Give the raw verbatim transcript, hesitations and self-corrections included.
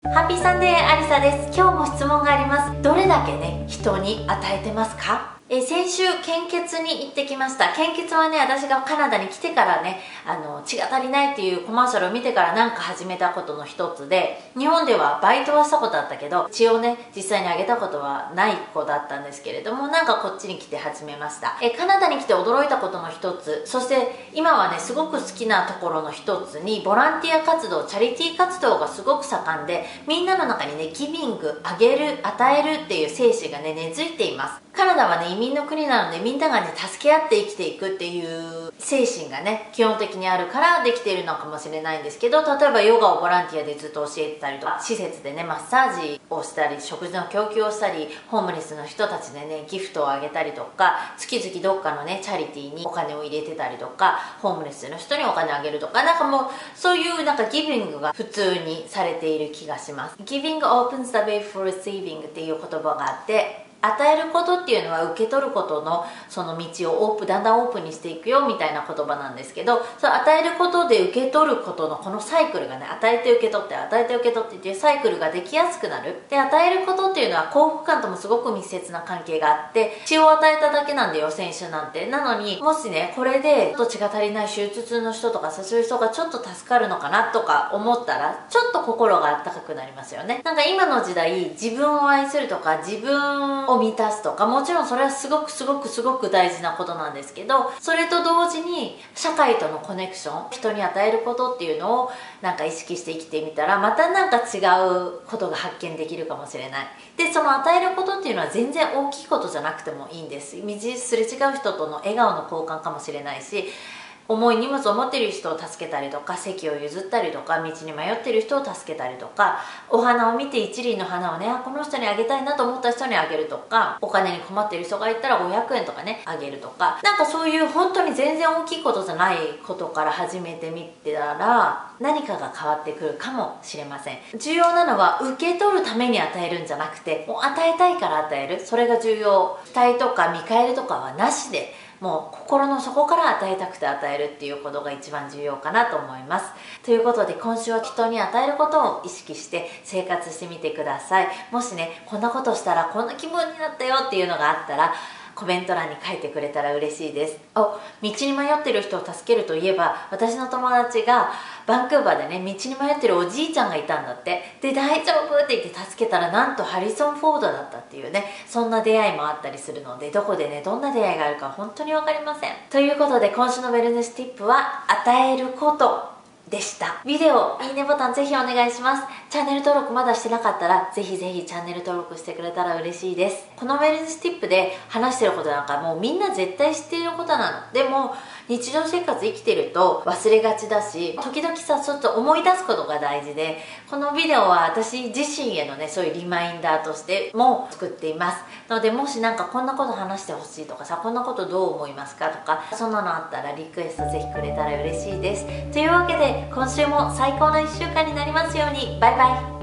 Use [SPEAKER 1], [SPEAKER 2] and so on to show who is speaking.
[SPEAKER 1] ハッピーサンデーアリサです。今日も質問があります。どれだけね、人に与えてますか？え先週献血に行ってきました。献血はね、私がカナダに来てからね、あの血が足りないっていうコマーシャルを見てからなんか始めたことの一つで、日本ではバイトはしたことあったけど、血をね実際にあげたことはない子だったんですけれども、なんかこっちに来て始めました。えカナダに来て驚いたことの一つ、そして今はねすごく好きなところの一つに、ボランティア活動、チャリティー活動がすごく盛んで、みんなの中にねギビング、あげる、与えるっていう精神がね根付いています。カナダはね移民の国なので、みんながね助け合って生きていくっていう精神がね基本的にあるからできているのかもしれないんですけど、例えばヨガをボランティアでずっと教えてたりとか、施設でねマッサージをしたり、食事の供給をしたり、ホームレスの人たちでねギフトをあげたりとか、月々どっかのねチャリティーにお金を入れてたりとか、ホームレスの人にお金をあげるとか、なんかもうそういうなんかギビングが普通にされている気がします。 Giving opens the way for receiving っていう言葉があって、与えることっていうのは受け取ることのその道をオープン、だんだんオープンにしていくよみたいな言葉なんですけど、その与えることで受け取ることのこのサイクルがね、与えて受け取って与えて受け取ってっていうサイクルができやすくなる。で、与えることっていうのは幸福感ともすごく密接な関係があって、血を与えただけなんだよ選手なんて。なのにもしねこれでちょっと血が足りない手術痛の人とかさ、そういう人がちょっと助かるのかなとか思ったら、ちょっと心があったかくなりますよね。なんか今の時代、自分を愛するとか自分を満たすとか、もちろんそれはすごくすごくすごく大事なことなんですけど、それと同時に社会とのコネクション、人に与えることっていうのをなんか意識して生きてみたら、またなんか違うことが発見できるかもしれない。で、その与えることっていうのは全然大きいことじゃなくてもいいんです。道すれ違う人との笑顔の交換かもしれないし、重い荷物を持っている人を助けたりとか、席を譲ったりとか、道に迷っている人を助けたりとか、お花を見て一輪の花をね、あこの人にあげたいなと思った人にあげるとか、お金に困っている人がいたらごひゃくえんとかねあげるとか、なんかそういう本当に全然大きいことじゃないことから始めてみてたら、何かが変わってくるかもしれません。重要なのは受け取るために与えるんじゃなくて、もう与えたいから与える、それが重要。期待とか見返りとかはなしで、もう心の底から与えたくて与えるっていうことが一番重要かなと思います。ということで今週は人に与えることを意識して生活してみてください。もしねこんなことしたらこんな気分になったよっていうのがあったら、コメント欄に書いてくれたら嬉しいです。お、道に迷ってる人を助けるといえば、私の友達がバンクーバーでね道に迷ってるおじいちゃんがいたんだって。で、大丈夫って言って助けたら、なんとハリソン・フォードだったっていうね、そんな出会いもあったりするので、どこでねどんな出会いがあるか本当に分かりません。ということで今週のウェルネスティップは与えることでした。ビデオいいねボタンぜひお願いします。チャンネル登録まだしてなかったらぜひぜひチャンネル登録してくれたら嬉しいです。このウェルネスティップで話してることなんかもうみんな絶対知っていることなの。でも日常生活生きてると忘れがちだし、時々さちょっと思い出すことが大事で、このビデオは私自身へのねそういうリマインダーとしても作っていますので、もしなんかこんなこと話してほしいとかさ、こんなことどう思いますかとか、そんなのあったらリクエストぜひくれたら嬉しいです。というわけで今週も最高のいっしゅうかんになりますように。バイバイ。